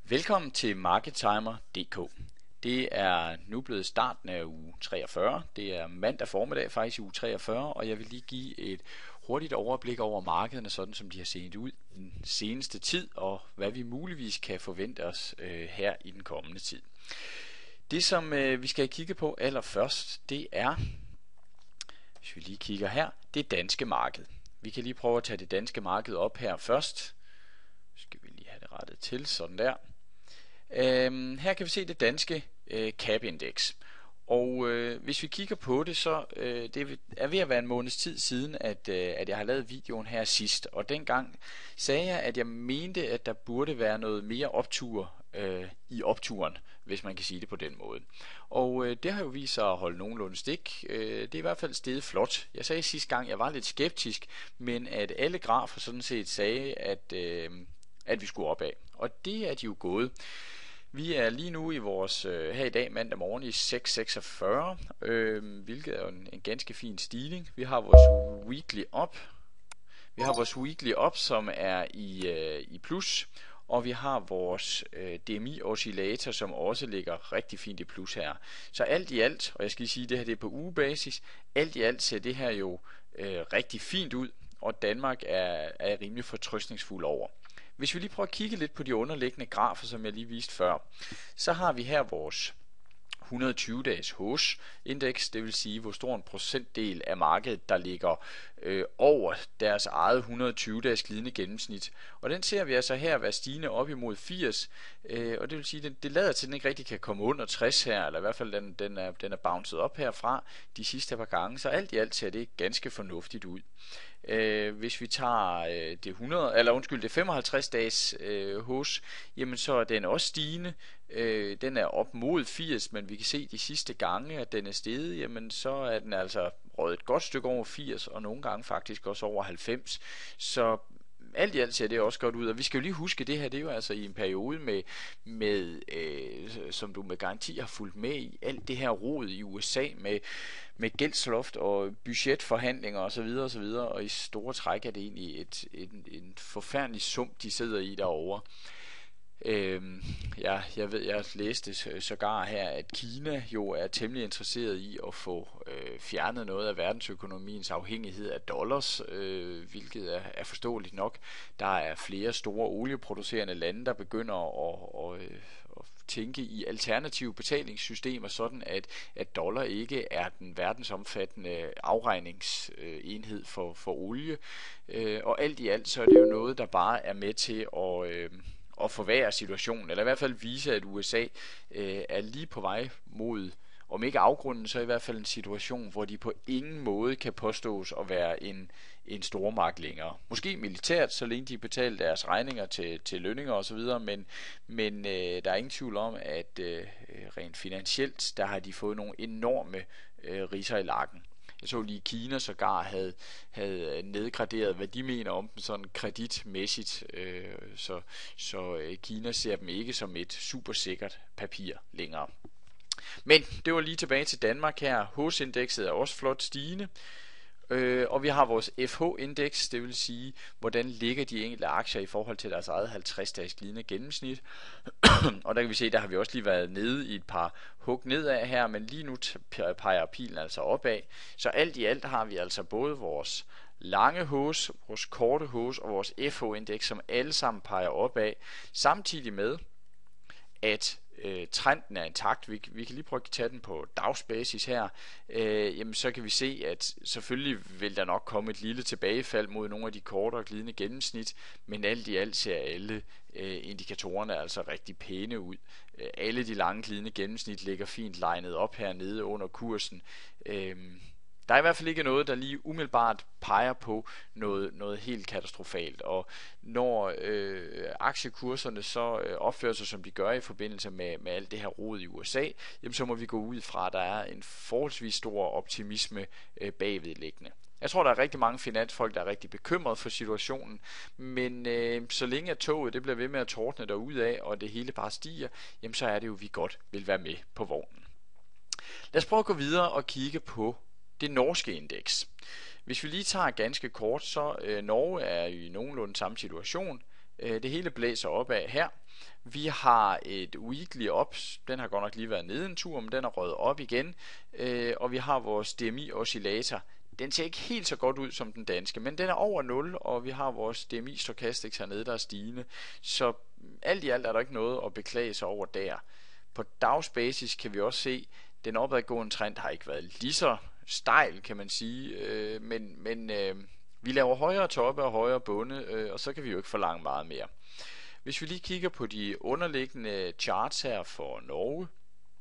Velkommen til MarketTimer.dk. Det er nu blevet starten af uge 43. Det er mandag formiddag faktisk i uge 43, og jeg vil lige give et hurtigt overblik over markederne, sådan som de har set ud den seneste tid, og hvad vi muligvis kan forvente os her i den kommende tid. Det som vi skal kigge på allerførst, det er, hvis vi lige kigger her, det danske marked. Vi kan lige prøve at tage det danske marked op her først. Skal vi lige have det rettet til, sådan der. Her kan vi se det danske CAP-indeks. Og hvis vi kigger på det, så det er ved at være en måneds tid siden, at jeg har lavet videoen her sidst. Og dengang sagde jeg, at jeg mente, at der burde være noget mere optur i opturen, hvis man kan sige det på den måde. Og det har jo vist sig at holde nogenlunde stik. Det er i hvert fald steget flot. Jeg sagde sidste gang, jeg var lidt skeptisk, men at alle grafer sådan set sagde, at vi skulle opad. Og det er de jo gået. Vi er lige nu i vores her i dag mandag morgen i 6,46, hvilket er en ganske fin stigning. Vi har vores weekly up, som er i plus, og vi har vores DMI oscillator, som også ligger rigtig fint i plus her. Så alt i alt, og jeg skal lige sige, det her det er på ugebasis, alt i alt ser det her jo rigtig fint ud, og Danmark er rimelig fortrøstningsfuld over. Hvis vi lige prøver at kigge lidt på de underliggende grafer, som jeg lige viste før, så har vi her vores 120-dages HOS-indeks, det vil sige, hvor stor en procentdel af markedet, der ligger over deres eget 120-dages glidende gennemsnit. Og den ser vi altså her være stigende op imod 80, og det vil sige, det lader til, at den ikke rigtig kan komme under 60 her, eller i hvert fald den er bounced op herfra de sidste par gange, så alt i alt ser det ganske fornuftigt ud. Hvis vi tager det 55 dages HOS, jamen så er den også stigende. Den er op mod 80, men vi kan se de sidste gange, at den er steget, jamen så er den altså røget et godt stykke over 80, og nogle gange faktisk også over 90. Så alt i alt ser det også godt ud, og vi skal jo lige huske, det her det er jo altså i en periode som du med garanti har fulgt med i, alt det her rod i USA med gældsloft og budgetforhandlinger osv., og i store træk er det egentlig en forfærdelig sump, de sidder i derovre. Jeg læste sågar her, at Kina jo er temmelig interesseret i at få fjernet noget af verdensøkonomiens afhængighed af dollars, hvilket er forståeligt nok. Der er flere store olieproducerende lande, der begynder at tænke i alternative betalingssystemer, sådan at dollar ikke er den verdensomfattende afregningsenhed for olie. Og alt i alt så er det jo noget, der bare er med til at forværre situationen, eller i hvert fald vise, at USA er lige på vej mod, om ikke afgrunden, så i hvert fald en situation, hvor de på ingen måde kan påstås at være en stormagt længere. Måske militært, så længe de betaler deres regninger til lønninger osv., men der er ingen tvivl om, at rent finansielt, der har de fået nogle enorme ridser i lakken. Jeg så lige Kina sågar havde nedgraderet, hvad de mener om dem sådan kreditmæssigt, så Kina ser dem ikke som et super sikkert papir længere. Men det var lige tilbage til Danmark her. HOS-indekset er også flot stigende. Og vi har vores FH-indeks, det vil sige, hvordan ligger de enkelte aktier i forhold til deres eget 50-dages glidende gennemsnit. Og der kan vi se, der har vi også lige været nede i et par hug nedad her, men lige nu peger pilen altså opad. Så alt i alt har vi altså både vores lange HOS, vores korte HOS og vores FH-indeks, som alle sammen peger opad, samtidig med, at trenden er intakt. Vi kan lige prøve at tage den på dagsbasis her. Jamen så kan vi se, at selvfølgelig vil der nok komme et lille tilbagefald mod nogle af de kortere glidende gennemsnit, men alt i alt ser alle indikatorerne altså rigtig pæne ud. Alle de lange glidende gennemsnit ligger fint legnet op hernede under kursen. Der er i hvert fald ikke noget, der lige umiddelbart peger på noget helt katastrofalt, og når aktiekurserne så opfører sig, som de gør i forbindelse med alt det her rod i USA, jamen så må vi gå ud fra, at der er en forholdsvis stor optimisme bagvedliggende. Jeg tror, der er rigtig mange finansfolk, der er rigtig bekymrede for situationen, men så længe at toget det bliver ved med at tordne derudad, og det hele bare stiger, jamen så er det jo, vi godt vil være med på vognen. Lad os prøve at gå videre og kigge på det norske indeks. Hvis vi lige tager ganske kort, så Norge er i nogenlunde samme situation. Det hele blæser opad her. Vi har et weekly ops, den har godt nok lige været nede en tur, men den er røget op igen. Og vi har vores DMI oscillator. Den ser ikke helt så godt ud som den danske, men den er over 0, og vi har vores DMI stochastics hernede, der er stigende. Så alt i alt er der ikke noget at beklage sig over der. På dagsbasis kan vi også se, at den opadgående trend har ikke været lige så stejl, kan man sige, men vi laver højere toppe og højere bunde, og så kan vi jo ikke forlange meget mere. Hvis vi lige kigger på de underliggende charts her for Norge,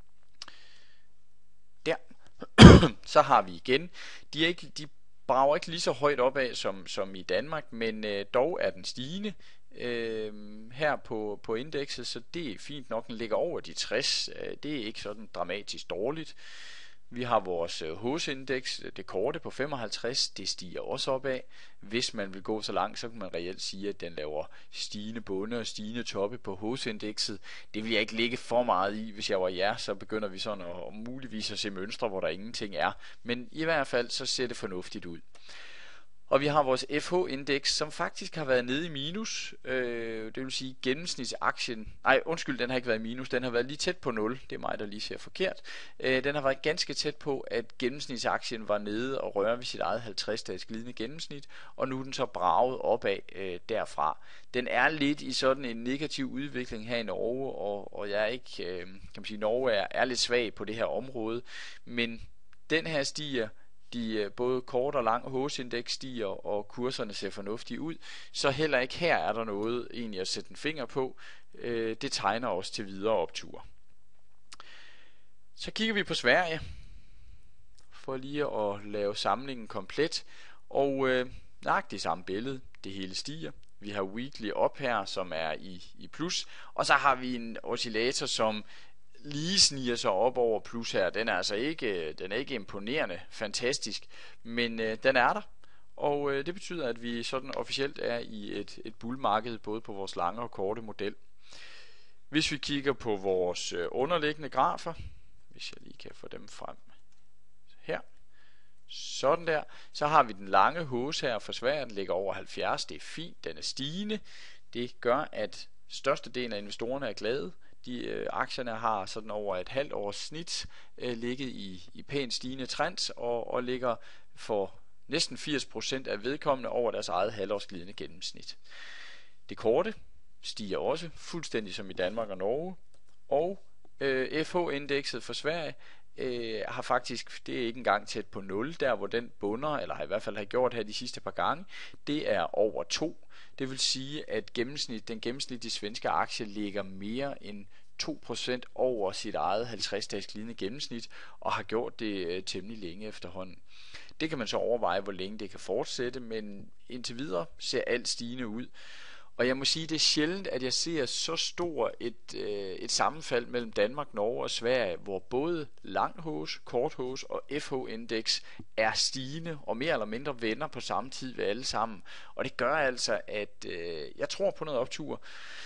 der, så har vi igen, de brager ikke lige så højt opad som i Danmark, men dog er den stigende her på indekset, så det er fint nok. Den ligger over de 60, det er ikke sådan dramatisk dårligt. Vi har vores HOS-indeks, det korte på 55, det stiger også opad. Hvis man vil gå så langt, så kan man reelt sige, at den laver stigende bunde og stigende toppe på HOS-indekset. Det vil jeg ikke lægge for meget i. Hvis jeg var jer, så begynder vi sådan at muligvis at se mønstre, hvor der ingenting er. Men i hvert fald, så ser det fornuftigt ud. Og vi har vores FH-indeks, som faktisk har været nede i minus. Det vil sige gennemsnitsaktien. Nej, undskyld, den har ikke været i minus. Den har været lige tæt på 0. Det er mig, der lige ser forkert. Den har været ganske tæt på, at gennemsnitsaktien var nede og rører ved sit eget 50-dages glidende gennemsnit. Og nu er den så braget opad derfra. Den er lidt i sådan en negativ udvikling her i Norge, og jeg er ikke, kan man sige, Norge er lidt svag på det her område. Men den her stiger. De både kort og lang HOS-indeks stiger, og kurserne ser fornuftige ud. Så heller ikke her er der noget egentlig at sætte en finger på. Det tegner også til videre opture. Så kigger vi på Sverige, for lige at lave samlingen komplet. Og nøjagtigt samme billede. Det hele stiger. Vi har weekly op her, som er i plus. Og så har vi en oscillator, som lige sniger sig op over plus her. Den er altså ikke imponerende fantastisk, men den er der, og det betyder, at vi sådan officielt er i et bullmarked, både på vores lange og korte model. Hvis vi kigger på vores underliggende grafer, hvis jeg lige kan få dem frem her, sådan der, så har vi den lange HOS her for Sverige, den ligger over 70, det er fint, den er stigende. Det gør, at størstedelen af investorerne er glade. Aktierne har sådan over et halvt års snit ligget i pænt stigende trend og ligger for næsten 80% af vedkommende over deres eget halvårsglidende gennemsnit. Det korte stiger også fuldstændig som i Danmark og Norge, og FH-indekset for Sverige har faktisk, det er ikke engang tæt på 0, der hvor den bunder, eller har i hvert fald har gjort her de sidste par gange, det er over 2. Det vil sige, at den gennemsnitlige svenske aktie ligger mere end 2% over sit eget 50-dages glidende gennemsnit, og har gjort det temmelig længe efterhånden. Det kan man så overveje, hvor længe det kan fortsætte, men indtil videre ser alt stigende ud. Og jeg må sige, det er sjældent, at jeg ser så stor et sammenfald mellem Danmark, Norge og Sverige, hvor både lang HOS, kort HOS og FH-indeks er stigende og mere eller mindre vender på samme tid ved alle sammen. Og det gør altså, at jeg tror på noget optur.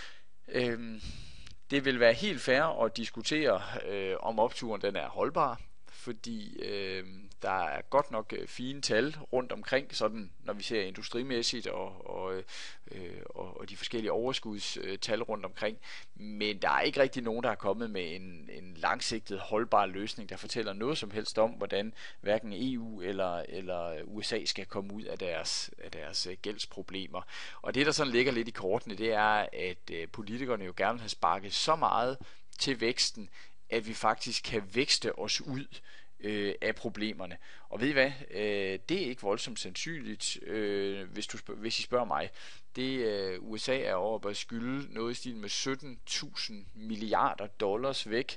Det vil være helt fair at diskutere, om opturen den er holdbar, fordi der er godt nok fine tal rundt omkring, sådan når vi ser industrimæssigt og de forskellige overskudstal rundt omkring, men der er ikke rigtig nogen, der er kommet med en langsigtet holdbar løsning, der fortæller noget som helst om, hvordan hverken EU eller USA skal komme ud af deres gældsproblemer. Og det, der sådan ligger lidt i kortene, det er, at politikerne jo gerne vil have sparket så meget til væksten, at vi faktisk kan vækste os ud af problemerne. Og ved I hvad? Det er ikke voldsomt sandsynligt, hvis I spørger mig. USA er over at skylde noget i stil med 17.000 milliarder dollars væk.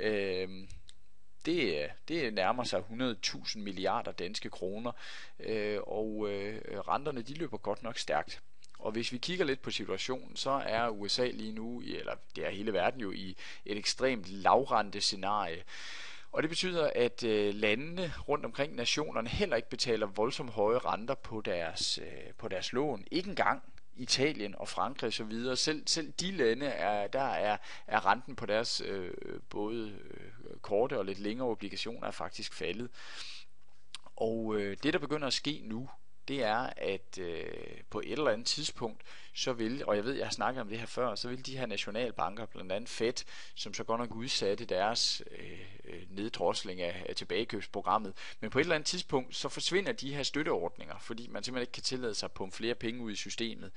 Det nærmer sig 100.000 milliarder danske kroner, og renterne de løber godt nok stærkt. Og hvis vi kigger lidt på situationen, så er USA lige nu, eller det er hele verden jo, i et ekstremt lavrente scenarie. Og det betyder, at landene rundt omkring nationerne heller ikke betaler voldsomt høje renter på deres lån. Ikke engang Italien og Frankrig osv. Selv de lande, er renten på deres både korte og lidt længere obligationer er faktisk faldet. Og det, der begynder at ske nu, det er, at på et eller andet tidspunkt, så vil, og jeg ved, jeg har snakket om det her før, så vil de her nationalbanker, blandt andet Fed, som så godt nok udsatte deres neddrosling af tilbagekøbsprogrammet, men på et eller andet tidspunkt, så forsvinder de her støtteordninger, fordi man simpelthen ikke kan tillade sig at pumpe flere penge ud i systemet.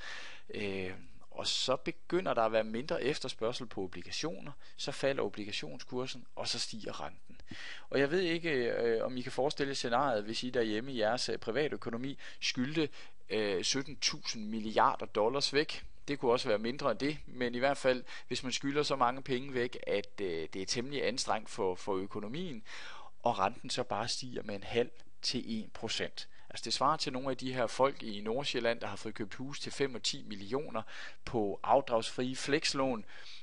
Og så begynder der at være mindre efterspørgsel på obligationer, så falder obligationskursen, og så stiger renten. Og jeg ved ikke, om I kan forestille scenariet, hvis I derhjemme i jeres privatøkonomi skyldte 17.000 milliarder dollars væk. Det kunne også være mindre end det, men i hvert fald, hvis man skylder så mange penge væk, at det er temmelig anstrengt for økonomien, og renten så bare stiger med 0,5-1%. Altså det svarer til nogle af de her folk i Nordsjælland, der har fået købt hus til 5 og 10 millioner på afdragsfrie flekslån,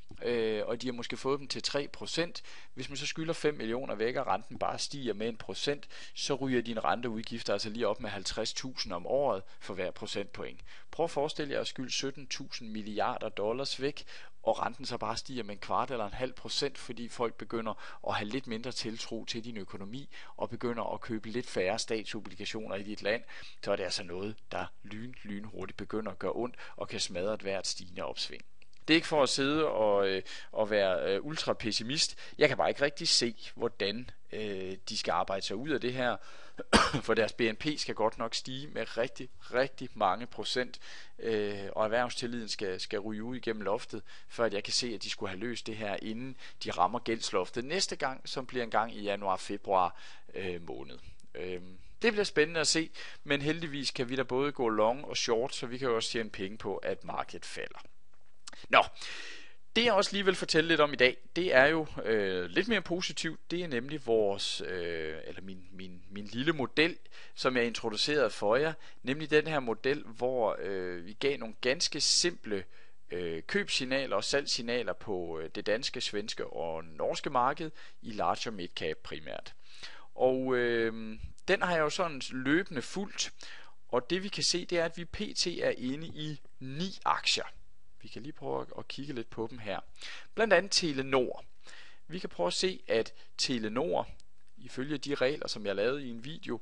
og de har måske fået dem til 3%. Hvis man så skylder 5 millioner væk, og renten bare stiger med 1%, så ryger dine renteudgifter altså lige op med 50.000 om året for hver procentpoint. Prøv at forestille jer at skylde 17.000 milliarder dollars væk, og renten så bare stiger med 1/4 eller 0,5%, fordi folk begynder at have lidt mindre tiltro til din økonomi, og begynder at købe lidt færre statsobligationer i dit land, så er det altså noget, der lynhurtigt begynder at gøre ondt, og kan smadre et hvert stigende opsving. Det er ikke for at sidde og være ultra pessimist. Jeg kan bare ikke rigtig se, hvordan de skal arbejde sig ud af det her, for deres BNP skal godt nok stige med rigtig, rigtig mange procent, og erhvervstilliden skal ryge ud igennem loftet, før at jeg kan se, at de skulle have løst det her, inden de rammer gældsloftet næste gang, som bliver en gang i januar-februar måned. Det bliver spændende at se, men heldigvis kan vi da både gå long og short, så vi kan jo også tjene penge på, at markedet falder. Nå, det jeg også lige vil fortælle lidt om i dag, det er jo lidt mere positivt. Det er nemlig vores, eller min lille model, som jeg introducerede for jer. Nemlig den her model, hvor vi gav nogle ganske simple købsignaler og salgssignaler på det danske, svenske og norske marked i large og midcap primært. Og den har jeg jo sådan løbende fulgt, og det vi kan se, det er, at vi pt. Er inde i 9 aktier. Vi kan lige prøve at kigge lidt på dem her. Blandt andet Telenor. Vi kan prøve at se, at Telenor, ifølge de regler, som jeg lavede i en video,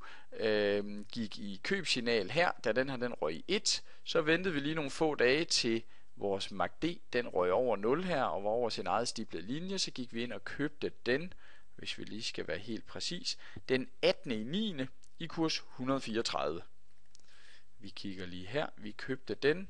gik i købsignal her. Da den røg i 1, så ventede vi lige nogle få dage til vores MACD, den røg over 0 her, og var over sin eget stiplede linje, så gik vi ind og købte den, hvis vi lige skal være helt præcis, den 18.9. i kurs 134. Vi kigger lige her, vi købte den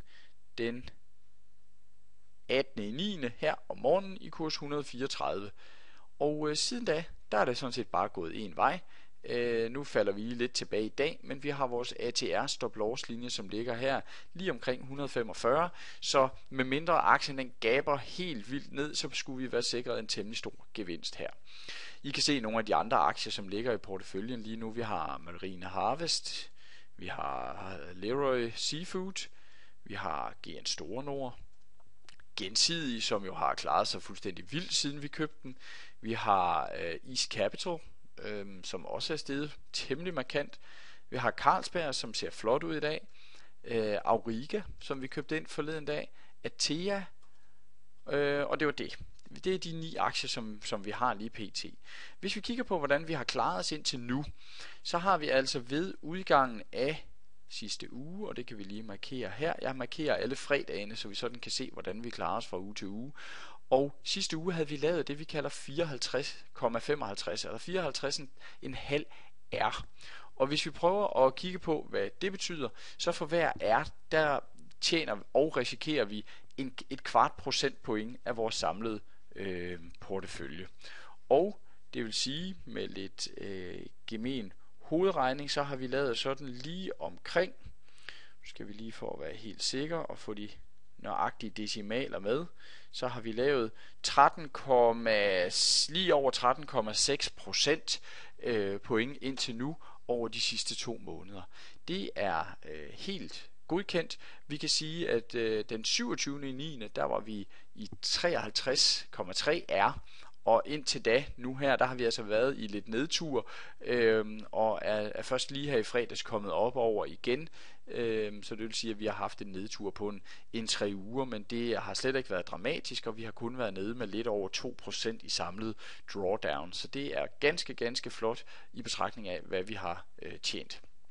18.9. her om morgenen i kurs 134. Og siden da, der er det sådan set bare gået en vej. Nu falder vi lidt tilbage i dag, men vi har vores ATR stop loss linje, som ligger her lige omkring 145. Så med mindre aktien den gaber helt vildt ned, så skulle vi være sikret en temmelig stor gevinst her. I kan se nogle af de andre aktier, som ligger i porteføljen lige nu. Vi har Marine Harvest, vi har Leroy Seafood, vi har GN Store Nord, Gensidige, som jo har klaret sig fuldstændig vildt siden vi købte den. Vi har East Capital, som også er steget temmelig markant. Vi har Carlsberg, som ser flot ud i dag. Auriga, som vi købte ind forleden dag. Atea, og det var det. Det er de 9 aktier, som vi har lige pt. Hvis vi kigger på, hvordan vi har klaret os indtil nu, så har vi altså ved udgangen af sidste uge, og det kan vi lige markere her. Jeg markerer alle fredagene, så vi sådan kan se, hvordan vi klarer os fra uge til uge. Og sidste uge havde vi lavet det, vi kalder 54,55, eller 54,5 R. Og hvis vi prøver at kigge på, hvad det betyder, så for hver R, der tjener og risikerer vi et kvart procentpoint af vores samlede portefølje. Og det vil sige, med lidt gemen hovedregning, så har vi lavet sådan lige omkring, nu skal vi lige for at være helt sikre og få de nøjagtige decimaler med, så har vi lavet 13, lige over 13,6% point indtil nu over de sidste 2 måneder. Det er helt godkendt. Vi kan sige, at den 27.9. der var vi i 53,3 R, og indtil da, nu her, der har vi altså været i lidt nedtur, og er først lige her i fredags kommet op over igen, så det vil sige, at vi har haft en nedtur på en 3 uger, men det har slet ikke været dramatisk, og vi har kun været nede med lidt over 2% i samlet drawdown, så det er ganske flot i betragtning af, hvad vi har tjent.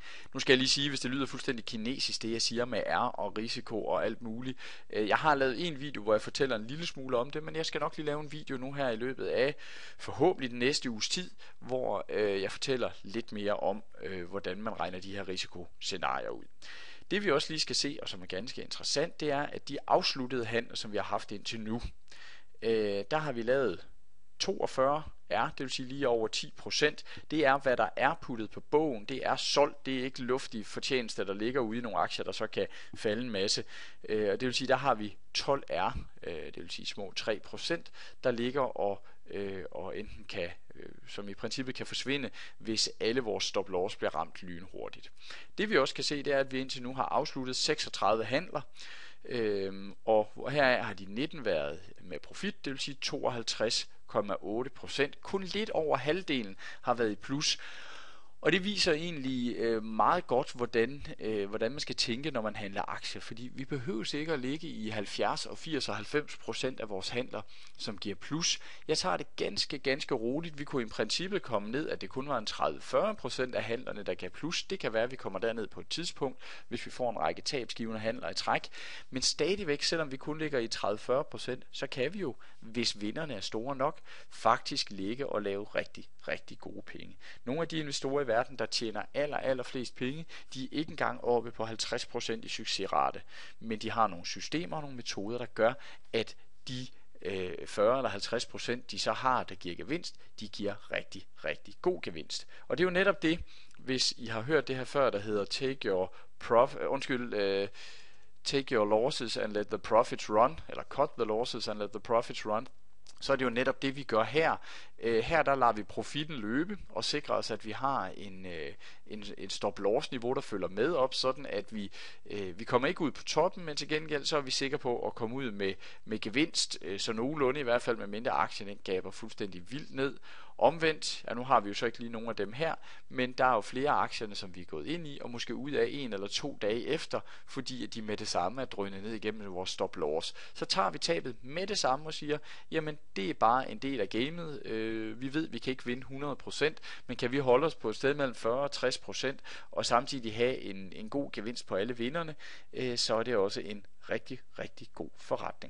Nu skal jeg lige sige, hvis det lyder fuldstændig kinesisk, det jeg siger med R og risiko og alt muligt. Jeg har lavet en video, hvor jeg fortæller en lille smule om det, men jeg skal nok lige lave en video nu her i løbet af forhåbentlig den næste uges tid, hvor jeg fortæller lidt mere om, hvordan man regner de her risikoscenarier ud. Det vi også lige skal se, og som er ganske interessant, det er, at de afsluttede handler, som vi har haft indtil nu, der har vi lavet 42 R, det vil sige lige over 10%. Det er, hvad der er puttet på bogen. Det er solgt, det er ikke luftige fortjenester, der ligger ude i nogle aktier, der så kan falde en masse. Og det vil sige, der har vi 12 R, det vil sige små 3%, der ligger og enten kan, som i princippet kan forsvinde, hvis alle vores stop-loss bliver ramt lynhurtigt. Det vi også kan se, det er, at vi indtil nu har afsluttet 36 handler. Og her har de 19 været med profit, det vil sige 52,8%. Kun lidt over halvdelen har været i plus. Og det viser egentlig meget godt, hvordan man skal tænke, når man handler aktier. Fordi vi behøver ikke at ligge i 70 og 80 og 90% af vores handler, som giver plus. Jeg tager det ganske roligt. Vi kunne i princippet komme ned, at det kun var en 30-40% af handlerne, der gav plus. Det kan være, at vi kommer derned på et tidspunkt, hvis vi får en række tabsgivende handler i træk. Men stadigvæk, selvom vi kun ligger i 30-40%, så kan vi jo, hvis vinderne er store nok, faktisk ligge og lave rigtig gode penge. Nogle af de investorer i verden, der tjener aller flest penge, de er ikke engang oppe på 50% i succesrate, men de har nogle systemer og nogle metoder, der gør, at de 40 eller 50% de så har, der giver gevinst, de giver rigtig god gevinst. Og det er jo netop det, hvis I har hørt det her før, der hedder take your losses and let the profits run, eller cut the losses and let the profits run, så er det jo netop det, vi gør her. Her der lader vi profitten løbe og sikrer os, at vi har en stop-loss-niveau, der følger med op, sådan at vi kommer ikke ud på toppen, men til gengæld så er vi sikre på at komme ud med gevinst, så nogenlunde i hvert fald, med mindre aktien den gaber fuldstændig vildt ned. Omvendt, nu har vi jo så ikke lige nogen af dem her, men der er jo flere aktierne, som vi er gået ind i, og måske ud af 1 eller 2 dage efter, fordi de med det samme er drønet ned igennem vores stop-loss. Så tager vi tabet med det samme og siger, jamen det er bare en del af gamet. Vi ved, vi kan ikke vinde 100%, men kan vi holde os på et sted mellem 40 og 60%, og samtidig have en god gevinst på alle vinderne, så er det også en rigtig god forretning.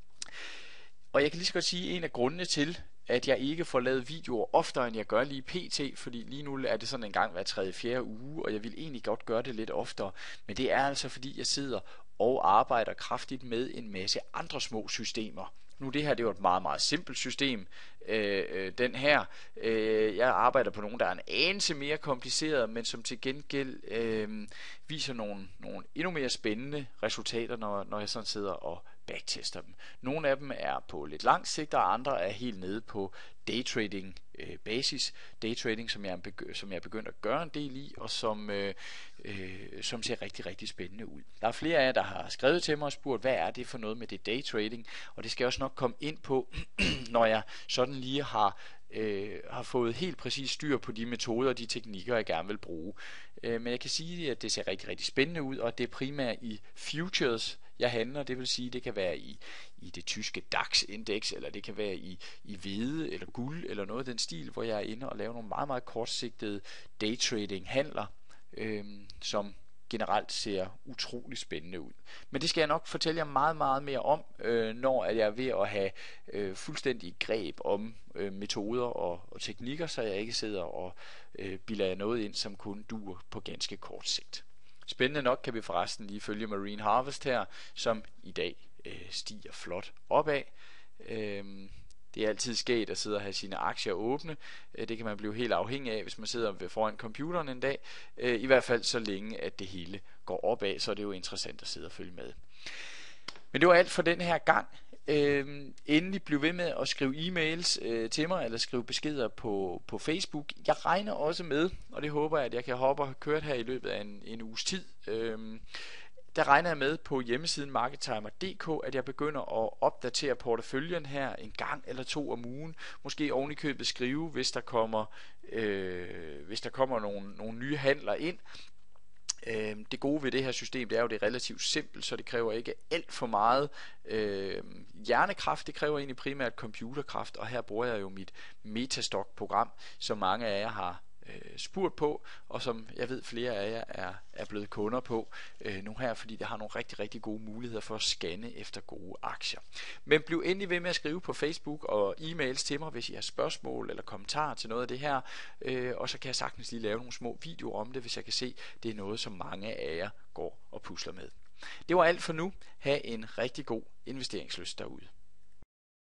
Og jeg kan lige så godt sige, en af grundene til, at jeg ikke får lavet videoer oftere, end jeg gør lige pt, fordi lige nu er det sådan en gang hver 3-4 uge, og jeg vil egentlig godt gøre det lidt oftere, men det er altså fordi, jeg sidder og arbejder kraftigt med en masse andre små systemer. Nu det her, det er jo et meget simpelt system. Den her, jeg arbejder på nogle, der er en anelse mere kompliceret, men som til gengæld viser nogle endnu mere spændende resultater, når jeg sådan sidder og backtester dem. Nogle af dem er på lidt lang sigt, og andre er helt nede på daytrading basis. Daytrading, som jeg er begyndt at gøre en del i, og som ser rigtig spændende ud. Der er flere af jer, der har skrevet til mig og spurgt, hvad er det for noget med det daytrading, og det skal jeg også nok komme ind på, når jeg sådan lige har fået helt præcis styr på de metoder og de teknikker, jeg gerne vil bruge. Men jeg kan sige, at det ser rigtig spændende ud, og det er primært i futures, jeg handler. Det vil sige, det kan være i det tyske DAX-indeks, eller det kan være i hvede eller guld, eller noget af den stil, hvor jeg er inde og laver nogle meget kortsigtede daytrading-handler, som generelt ser utrolig spændende ud. Men det skal jeg nok fortælle jer meget mere om, når jeg er ved at have fuldstændig greb om metoder og teknikker, så jeg ikke sidder og bilder jer noget ind, som kun duer på ganske kort sigt. Spændende nok kan vi forresten lige følge Marine Harvest her, som i dag stiger flot opad. Det er altid skægt at sidde og have sine aktier åbne. Det kan man blive helt afhængig af, hvis man sidder foran computeren en dag. I hvert fald så længe, at det hele går opad, så er det jo interessant at sidde og følge med. Men det var alt for den her gang. Endelig bliv ved med at skrive e-mails til mig, eller skrive beskeder på Facebook. Jeg regner også med, og det håber jeg, at jeg kan hoppe og have kørt her i løbet af en uges tid. Der regner jeg med på hjemmesiden markettimer.dk, at jeg begynder at opdatere porteføljen her en gang eller 2 om ugen. Måske oven i købet skrive, hvis der kommer nogle nye handler ind. Det gode ved det her system, det er jo, det er relativt simpelt, så det kræver ikke alt for meget hjernekraft. Det kræver egentlig primært computerkraft, og her bruger jeg jo mit Metastock-program, som mange af jer spurgt på, og som jeg ved flere af jer er blevet kunder på nu her, fordi det har nogle rigtig, rigtig gode muligheder for at scanne efter gode aktier. Men bliv endelig ved med at skrive på Facebook og e-mails til mig, hvis I har spørgsmål eller kommentarer til noget af det her, og så kan jeg sagtens lige lave nogle små videoer om det, hvis jeg kan se, det er noget, som mange af jer går og pusler med. Det var alt for nu. Ha' en rigtig god investeringslyst derude.